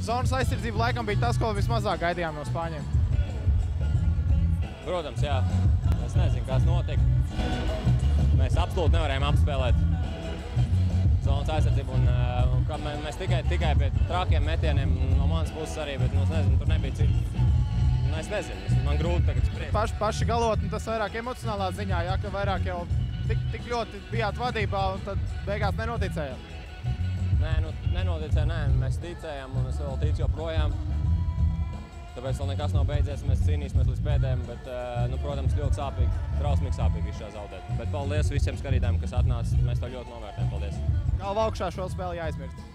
Zonas aizsardzība laikam bija tas, ko vismazāk gaidījām no spāņiem. Protams, jā. Es nezinu, kas notika. Mēs absolūti nevarējām apspēlēt zonas aizsardzību. Mēs tikai pie trakiem metieniem no manas puses arī, bet nezinu, tur nebija citi. Es nezinu, man grūti tagad spriest. Paši galotni tas vairāk emocionālā ziņā, ja, ka vairāk jau tik ļoti bijāt vadībā un tad beigās nenoticējāt. Nē, nenoticēju, mēs ticējām un es vēl ticu joprojām. Tāpēc vēl nekas nav beidzies, mēs cīnīsimies līdz pēdējiem, bet, protams, ļoti sāpīgi, trausmīgi sāpīgi visu šā zaudēt. Bet paldies visiem skatītājiem, kas atnāca, mēs to ļoti novērtējam. Paldies! Galva augšā šo spēli jāizmirst.